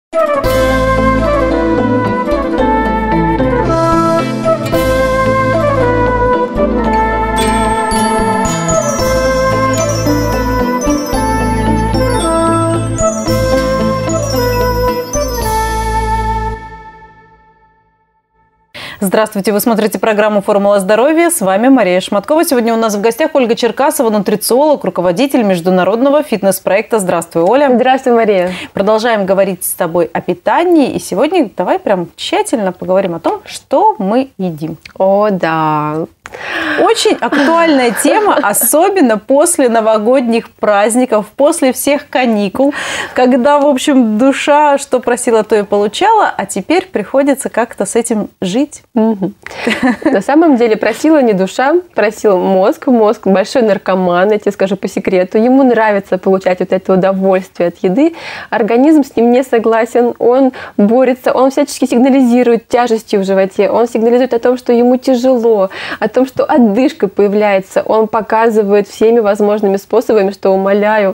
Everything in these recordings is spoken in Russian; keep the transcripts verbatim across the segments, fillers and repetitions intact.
Здравствуйте, вы смотрите программу «Формула здоровья». С вами Мария Шматкова. Сегодня у нас в гостях Ольга Черкасова, нутрициолог, руководитель международного фитнес-проекта. Здравствуй, Оля. Здравствуй, Мария. Продолжаем говорить с тобой о питании. И сегодня давай прям тщательно поговорим о том, что мы едим. О, да. Очень актуальная тема, особенно после новогодних праздников, после всех каникул, когда, в общем, душа что просила, то и получала, а теперь приходится как-то с этим жить. Угу. На самом деле просила не душа, просил мозг. Мозг большой наркоман, я тебе скажу по секрету. Ему нравится получать вот это удовольствие от еды. Организм с ним не согласен, он борется, он всячески сигнализирует тяжестью в животе, он сигнализирует о том, что ему тяжело, о том, что отдышка появляется, он показывает всеми возможными способами, что умоляю,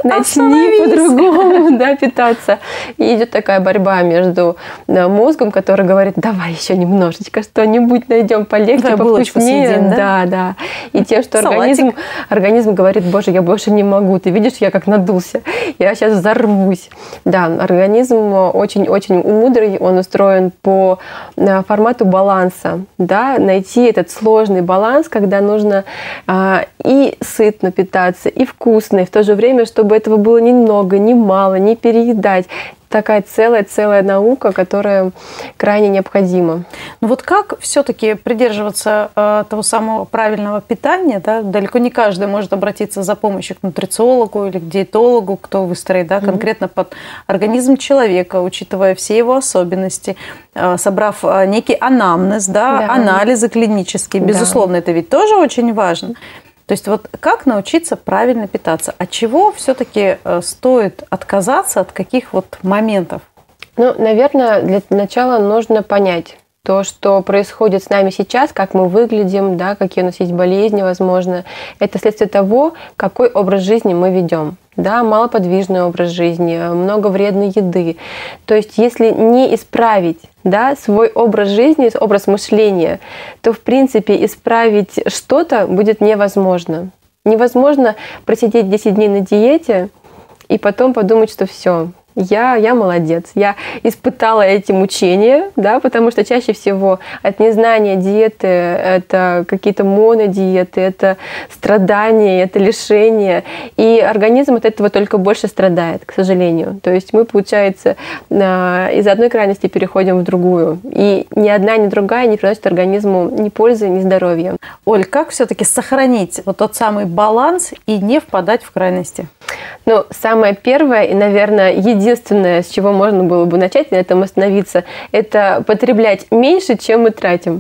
начни по-другому да, питаться. И идет такая борьба между да, мозгом, который говорит, давай еще немножечко что-нибудь найдем полегче, повкуснее. Съедим, да? Да, да. И тем, что организм, организм говорит, боже, я больше не могу, ты видишь, я как надулся, я сейчас взорвусь. Да, организм очень-очень мудрый, он устроен по формату баланса, да, найти этот сложный баланс, когда нужно а, и сытно питаться, и вкусно, и в то же время, чтобы этого было ни много, ни мало, не переедать. Такая целая-целая наука, которая крайне необходима. Ну вот как все-таки придерживаться э, того самого правильного питания? Да? Далеко не каждый может обратиться за помощью к нутрициологу или к диетологу, кто выстроит да, конкретно mm-hmm. под организм человека, учитывая все его особенности, э, собрав э, некий анамнез, да, да. анализы клинические. Безусловно, да. это ведь тоже очень важно. То есть вот как научиться правильно питаться? От чего все-таки стоит отказаться, от каких вот моментов? Ну, наверное, для начала нужно понять то, что происходит с нами сейчас, как мы выглядим, да, какие у нас есть болезни, возможно. Это следствие того, какой образ жизни мы ведем. Да, малоподвижный образ жизни, много вредной еды. То есть если не исправить да, свой образ жизни, образ мышления, то в принципе исправить что-то будет невозможно. Невозможно просидеть десять дней на диете и потом подумать, что все. Я, я молодец, я испытала эти мучения, да, потому что чаще всего от незнания диеты это какие-то монодиеты, это страдания, это лишения, и организм от этого только больше страдает, к сожалению. То есть мы, получается, из одной крайности переходим в другую, и ни одна, ни другая не приносит организму ни пользы, ни здоровья. Оль, как все-таки сохранить вот тот самый баланс и не впадать в крайности? Ну, самое первое и, наверное, единственное, с чего можно было бы начать, на этом остановиться, это потреблять меньше, чем мы тратим.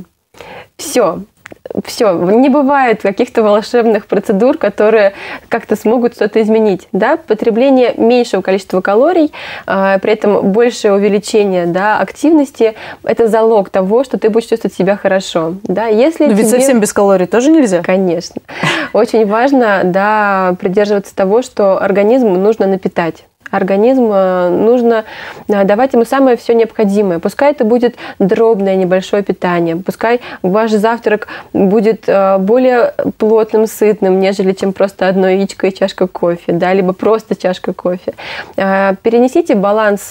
Все. Все, не бывает каких-то волшебных процедур, которые как-то смогут что-то изменить. Да? Потребление меньшего количества калорий, э, при этом большее увеличение да, активности – это залог того, что ты будешь чувствовать себя хорошо. Да? Если Но ведь тебе... совсем без калорий тоже нельзя? Конечно. Очень важно да, придерживаться того, что организму нужно напитать. Организму нужно давать ему самое все необходимое. Пускай это будет дробное небольшое питание, пускай ваш завтрак будет более плотным, сытным, нежели чем просто одно яичко и чашка кофе, да, либо просто чашка кофе. Перенесите баланс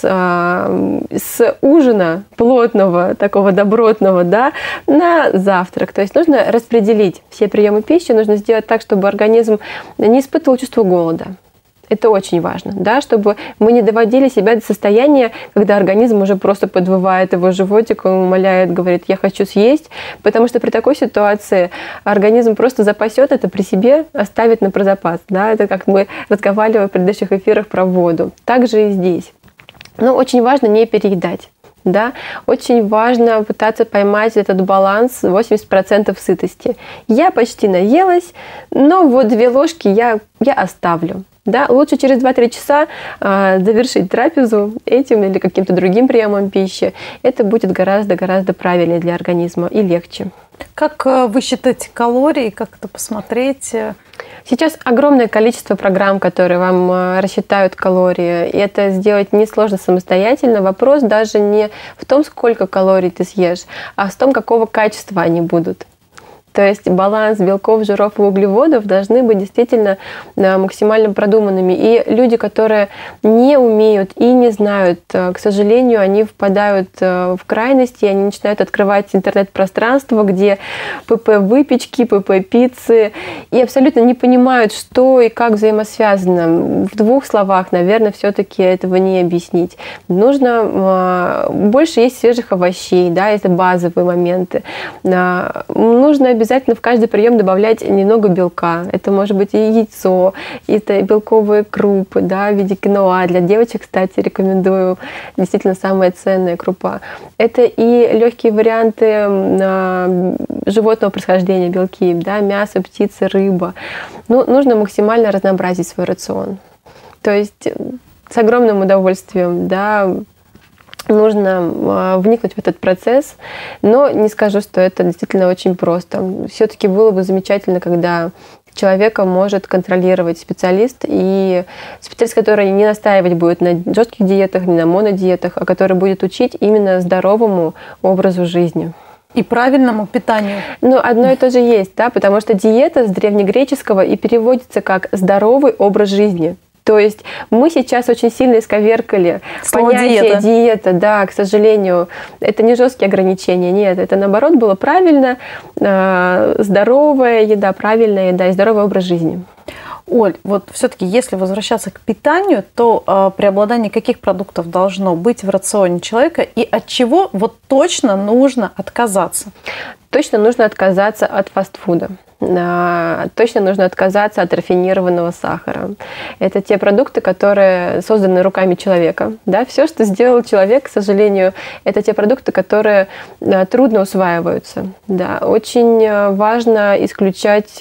с ужина плотного, такого добротного, да, на завтрак. То есть нужно распределить все приемы пищи, нужно сделать так, чтобы организм не испытывал чувство голода. Это очень важно, да, чтобы мы не доводили себя до состояния, когда организм уже просто подвывает, его животик, он умоляет, говорит, я хочу съесть, потому что при такой ситуации организм просто запасет это при себе, оставит на прозапас. Да? Это как мы разговаривали в предыдущих эфирах про воду. Так же и здесь. Но очень важно не переедать. Да? Очень важно пытаться поймать этот баланс восемьдесят процентов сытости. Я почти наелась, но вот две ложки я, я оставлю. Да? Лучше через два-три часа э, завершить трапезу этим или каким-то другим приемом пищи. Это будет гораздо-гораздо правильнее для организма и легче. Как вы считаете калории, как это посмотреть? Сейчас огромное количество программ, которые вам рассчитают калории. И это сделать несложно самостоятельно. Вопрос даже не в том, сколько калорий ты съешь, а в том, какого качества они будут. То есть баланс белков, жиров и углеводов должны быть действительно максимально продуманными. И люди, которые не умеют и не знают, к сожалению, они впадают в крайности, они начинают открывать интернет-пространство, где ПП выпечки, ПП пиццы, и абсолютно не понимают, что и как взаимосвязано. В двух словах, наверное, все-таки этого не объяснить. Нужно больше есть свежих овощей, да, это базовые моменты. Нужно обязательно Обязательно в каждый прием добавлять немного белка. Это может быть и яйцо, и это белковые крупы, да, в виде киноа. Для девочек, кстати, рекомендую, действительно самая ценная крупа. Это и легкие варианты животного происхождения, белки, да, мясо, птица, рыба. Ну, нужно максимально разнообразить свой рацион. То есть с огромным удовольствием, да, нужно вникнуть в этот процесс, но не скажу, что это действительно очень просто. Все-таки было бы замечательно, когда человека может контролировать специалист, и специалист, который не настаивать будет на жестких диетах, не на монодиетах, а который будет учить именно здоровому образу жизни. И правильному питанию. Ну, одно и то же есть, да, потому что диета с древнегреческого и переводится как «здоровый образ жизни». То есть мы сейчас очень сильно исковеркали Слово понятие диета. диета, да, к сожалению, это не жесткие ограничения, нет, это наоборот было правильно, э, здоровая еда, правильная еда и здоровый образ жизни. Оль, вот все-таки, если возвращаться к питанию, то э, преобладание каких продуктов должно быть в рационе человека и от чего вот точно нужно отказаться? Точно нужно отказаться от фастфуда. Точно нужно отказаться от рафинированного сахара. Это те продукты, которые созданы руками человека. Да? Все, что сделал человек, к сожалению, это те продукты, которые трудно усваиваются. Да? Очень важно исключать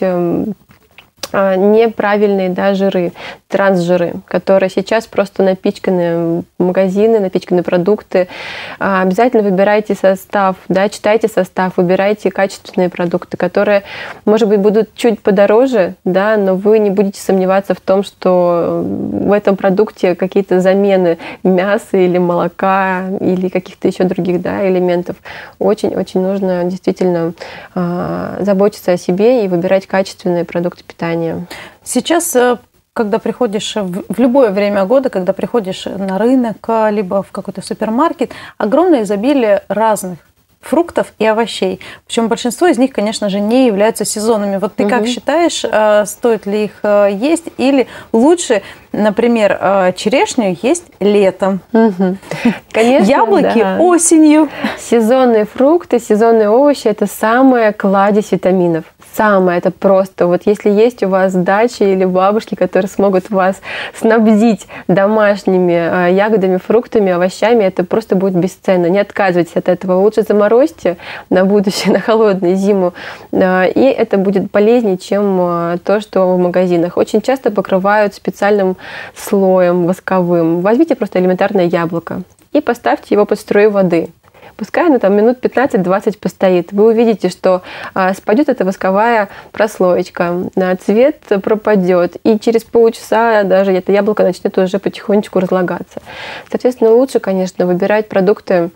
неправильные, да, жиры, трансжиры, которые сейчас просто напичканы в магазины, напичканы продукты. Обязательно выбирайте состав, да, читайте состав, выбирайте качественные продукты, которые, может быть, будут чуть подороже, да, но вы не будете сомневаться в том, что в этом продукте какие-то замены мяса или молока или каких-то еще других, да, элементов. Очень-очень нужно действительно заботиться о себе и выбирать качественные продукты питания. Сейчас, когда приходишь в любое время года, когда приходишь на рынок, либо в какой-то супермаркет, огромное изобилие разных фруктов и овощей. Причем большинство из них, конечно же, не являются сезонными. Вот ты угу. как считаешь, стоит ли их есть? Или лучше, например, черешню есть летом? Угу. Конечно, яблоки да. осенью. Сезонные фрукты, сезонные овощи – это самая кладезь витаминов. Самое, это просто, вот если есть у вас дачи или бабушки, которые смогут вас снабдить домашними ягодами, фруктами, овощами, это просто будет бесценно. Не отказывайтесь от этого. Лучше заморозьте на будущее, на холодную зиму, и это будет полезнее, чем то, что в магазинах. Очень часто покрывают специальным слоем восковым. Возьмите просто элементарное яблоко и поставьте его под струю воды. Пускай она там минут пятнадцать-двадцать постоит. Вы увидите, что а, спадет эта восковая прослоечка, а, цвет пропадет, и через полчаса даже это яблоко начнет уже потихонечку разлагаться. Соответственно, лучше, конечно, выбирать продукты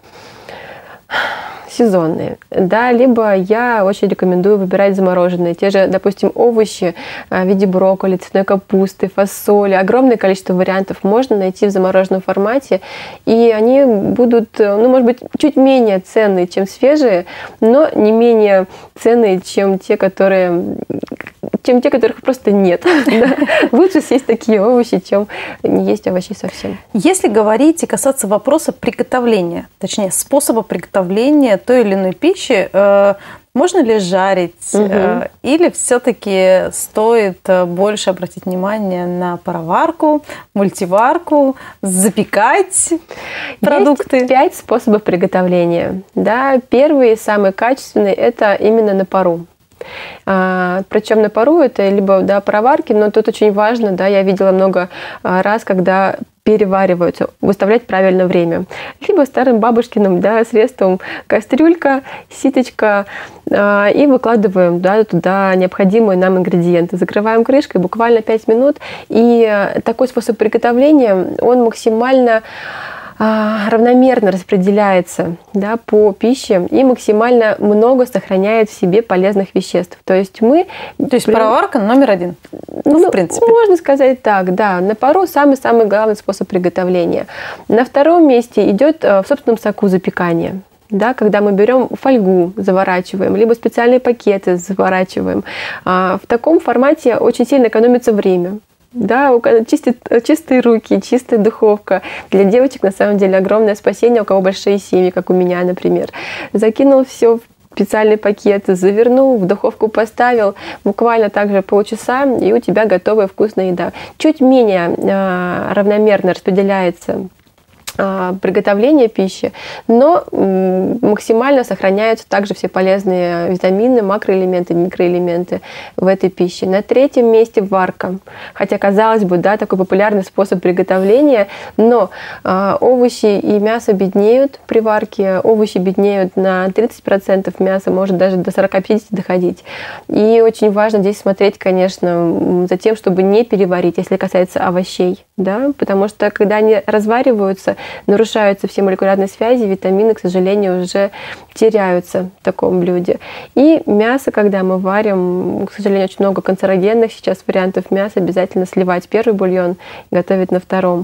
сезонные, да, либо я очень рекомендую выбирать замороженные, те же, допустим, овощи в виде брокколи, цветной капусты, фасоли, огромное количество вариантов можно найти в замороженном формате, и они будут, ну, может быть, чуть менее ценные, чем свежие, но не менее ценные, чем те, которые чем те, которых просто нет. Лучше съесть такие овощи, чем не есть овощей совсем. Если говорить и касаться вопроса приготовления, точнее, способа приготовления той или иной пищи, можно ли жарить, угу. или все-таки стоит больше обратить внимание на пароварку, мультиварку, запекать продукты? Есть пять способов приготовления. Да, первый, самый качественный, это именно на пару. А, причем на пару это либо, да, пароварки, но тут очень важно, да, я видела много раз, когда перевариваются, выставлять правильное время. Либо старым бабушкиным, да, средством кастрюлька, ситочка, э, и выкладываем, да, туда необходимые нам ингредиенты. Закрываем крышкой буквально пять минут. И такой способ приготовления, он максимально равномерно распределяется, да, по пище и максимально много сохраняет в себе полезных веществ. То есть мы... То есть прям... пароварка номер один, ну, в принципе. Можно сказать так, да. На пару самый-самый главный способ приготовления. На втором месте идет в собственном соку запекание. Да, когда мы берем фольгу, заворачиваем, либо специальные пакеты заворачиваем. В таком формате очень сильно экономится время. Да, чистит, чистые руки, чистая духовка. Для девочек, на самом деле, огромное спасение, у кого большие семьи, как у меня, например. Закинул все в специальный пакет, завернул, в духовку поставил, буквально также полчаса, и у тебя готовая вкусная еда. Чуть менее э, равномерно распределяется приготовления пищи, но максимально сохраняются также все полезные витамины, макроэлементы, микроэлементы в этой пище. На третьем месте варка. Хотя, казалось бы, да, такой популярный способ приготовления, но э, овощи и мясо беднеют при варке, овощи беднеют на тридцать процентов, мясо может даже до сорок-пятьдесят процентов доходить. И очень важно здесь смотреть, конечно, за тем, чтобы не переварить, если касается овощей, да, потому что когда они развариваются, нарушаются все молекулярные связи, витамины, к сожалению, уже теряются в таком блюде. И мясо, когда мы варим, к сожалению, очень много канцерогенных сейчас вариантов мяса, обязательно сливать первый бульон и готовить на втором.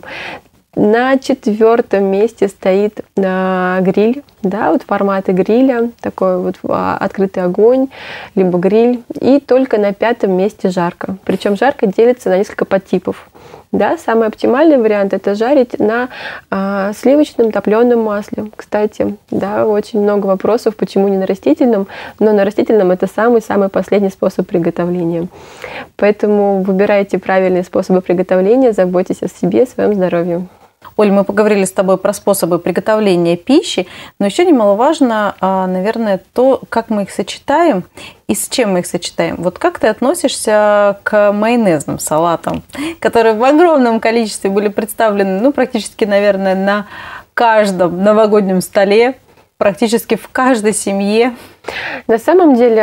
На четвертом месте стоит а, гриль, да, вот форматы гриля, такой вот а, открытый огонь, либо гриль. И только на пятом месте жарка. Причем жарка делится на несколько подтипов. Да, самый оптимальный вариант – это жарить на а, сливочном топленом масле. Кстати, да, очень много вопросов, почему не на растительном, но на растительном это самый-самый последний способ приготовления. Поэтому выбирайте правильные способы приготовления, заботьтесь о себе, о своем здоровье. Оль, мы поговорили с тобой про способы приготовления пищи, но еще немаловажно, наверное, то, как мы их сочетаем и с чем мы их сочетаем. Вот как ты относишься к майонезным салатам, которые в огромном количестве были представлены, ну, практически, наверное, на каждом новогоднем столе, практически в каждой семье? На самом деле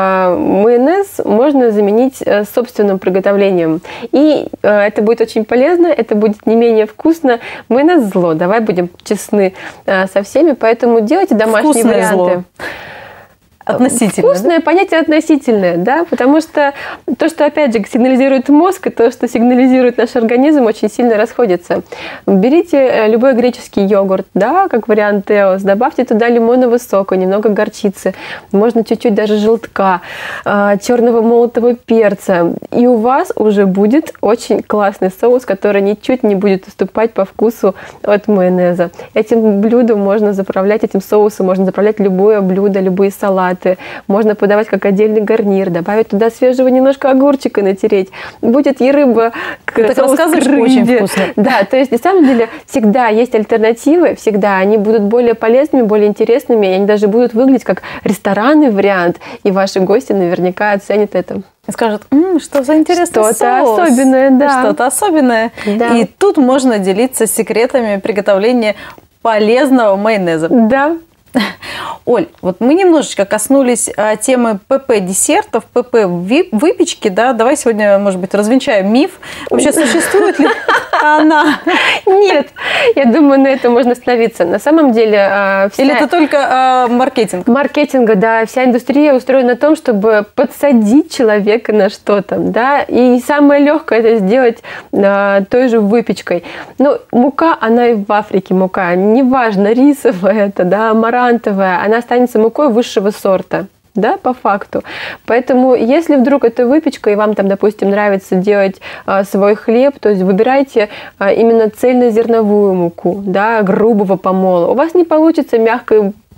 майонез можно заменить собственным приготовлением. И это будет очень полезно, это будет не менее вкусно. Майонез зло, давай будем честны со всеми, поэтому делайте домашние Вкусное варианты. Зло. Относительно. Вкусное, да? Понятие относительное, да, потому что то, что, опять же, сигнализирует мозг, и то, что сигнализирует наш организм, очень сильно расходится. Берите любой греческий йогурт, да, как вариант Теос, добавьте туда лимонного сока, немного горчицы, можно чуть-чуть даже желтка, черного молотого перца, и у вас уже будет очень классный соус, который ничуть не будет уступать по вкусу от майонеза. Этим блюдом можно заправлять, этим соусом можно заправлять любое блюдо, любые салаты. Можно подавать как отдельный гарнир, добавить туда свежего немножко огурчика натереть. Будет и рыба, ты соус к рыбе. Очень вкусно. Да, то есть на самом деле всегда есть альтернативы, всегда они будут более полезными, более интересными, и они даже будут выглядеть как ресторанный вариант, и ваши гости наверняка оценят это. Скажут, М, что за интересный Что-то соус. особенное, да. Что-то особенное. Да. И тут можно делиться секретами приготовления полезного майонеза. Да. Оль, вот мы немножечко коснулись а, темы ПП-десертов, ПП-выпечки, да, давай сегодня, может быть, развенчаем миф. Вообще, существует ли она? Нет, я думаю, на этом можно остановиться. На самом деле... Вся... Или это только а, маркетинг? Маркетинга, да. Вся индустрия устроена на том, чтобы подсадить человека на что-то, да, и самое легкое это сделать а, той же выпечкой. Но мука, она и в Африке мука, неважно, рисовая это, да, амарантовая, она останется мукой высшего сорта. Да, по факту. Поэтому, если вдруг это выпечка, и вам там, допустим, нравится делать а, свой хлеб, то есть выбирайте а, именно цельнозерновую муку, да, грубого помола. У вас не получится мягкой,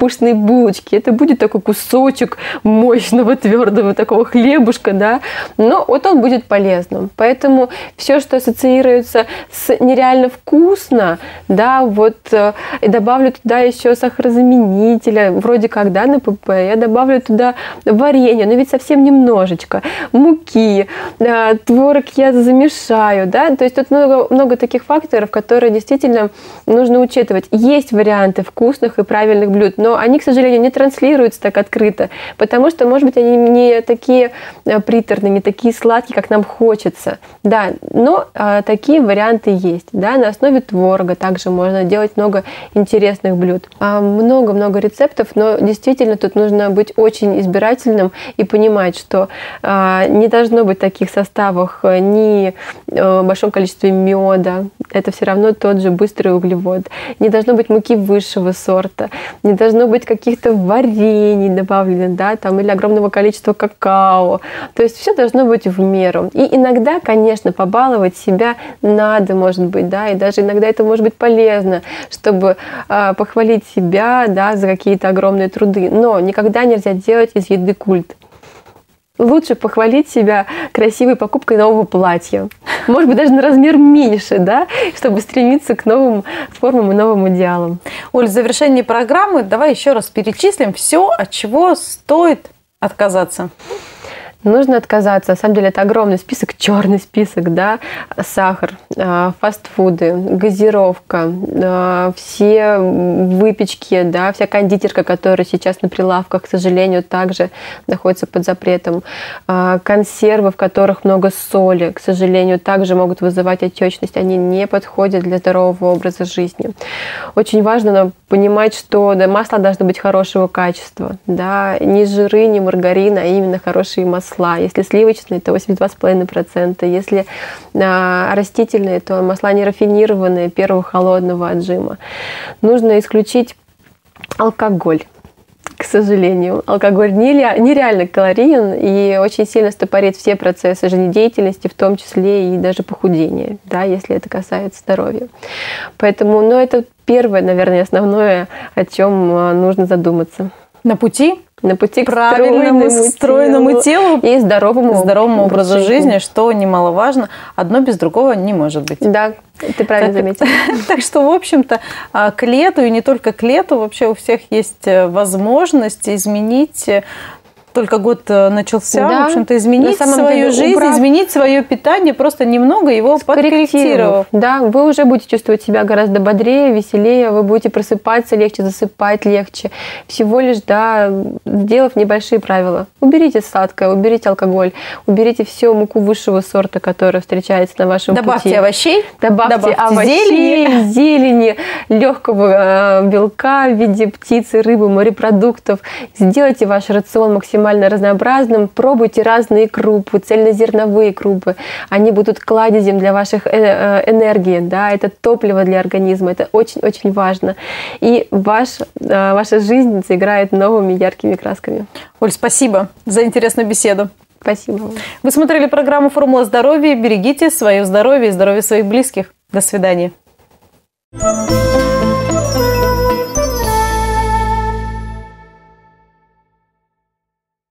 пышные булочки, это будет такой кусочек мощного, твердого такого хлебушка, да, но вот он будет полезным. Поэтому все, что ассоциируется с нереально вкусно, да, вот и добавлю туда еще сахарозаменителя, вроде как, да, на ПП, я добавлю туда варенье, но ведь совсем немножечко, муки, творог я замешаю, да, то есть тут много, много таких факторов, которые действительно нужно учитывать. Есть варианты вкусных и правильных блюд, но они, к сожалению, не транслируются так открыто, потому что, может быть, они не такие приторные, не такие сладкие, как нам хочется, да, но а, такие варианты есть, да, на основе творога также можно делать много интересных блюд. Много-много рецептов, но действительно тут нужно быть очень избирательным и понимать, что а, не должно быть в таких составах ни в большом количестве меда, это все равно тот же быстрый углевод, не должно быть муки высшего сорта, не должно быть каких-то варений добавлено, да, там, или огромного количества какао, то есть все должно быть в меру. И иногда, конечно, побаловать себя надо, может быть, да, и даже иногда это может быть полезно, чтобы э, похвалить себя, да, за какие-то огромные труды, но никогда нельзя делать из еды культ. Лучше похвалить себя красивой покупкой нового платья. Может быть, даже на размер меньше, да, чтобы стремиться к новым формам и новым идеалам. Оль, в завершении программы давай еще раз перечислим все, от чего стоит отказаться. Нужно отказаться. На самом деле это огромный список, черный список, да, сахар, фастфуды, газировка, все выпечки, да, вся кондитерка, которая сейчас на прилавках, к сожалению, также находится под запретом, консервы, в которых много соли, к сожалению, также могут вызывать отечность, они не подходят для здорового образа жизни. Очень важно понимать, что да, масло должно быть хорошего качества, да, не жиры, не маргарин, а именно хорошие масла. Если сливочные, то восемьдесят два целых пять десятых процента. Если а, растительные, то масла нерафинированные, первого холодного отжима. Нужно исключить алкоголь. К сожалению, алкоголь нереально калорийен и очень сильно стопорит все процессы жизнедеятельности, в том числе и даже похудения, да, если это касается здоровья. Поэтому, ну, это первое, наверное, основное, о чем нужно задуматься. На пути? На пути к правильному, стройному телу, телу и здоровому, здоровому образу жизни, что немаловажно. Одно без другого не может быть. Да, ты правильно заметила. Так что, в общем-то, к лету, и не только к лету, вообще у всех есть возможность изменить. Только год начался, да, в общем-то, изменить свою деле, жизнь, убрав... изменить свое питание, просто немного его подкорректировав. Да, вы уже будете чувствовать себя гораздо бодрее, веселее, вы будете просыпаться легче, засыпать легче. Всего лишь, да, сделав небольшие правила. Уберите сладкое, уберите алкоголь, уберите всю муку высшего сорта, которая встречается на вашем Добавьте пути. Овощей, Добавьте, добавьте овощей, зелени, зелени, легкого белка в виде птицы, рыбы, морепродуктов. Сделайте ваш рацион максимально разнообразным, пробуйте разные крупы, цельнозерновые крупы. Они будут кладезем для ваших энергий, да, это топливо для организма, это очень-очень важно. И ваш, ваша жизнь заиграет новыми яркими красками. Оль, спасибо за интересную беседу. Спасибо. Вы смотрели программу «Формула здоровья». Берегите свое здоровье и здоровье своих близких. До свидания.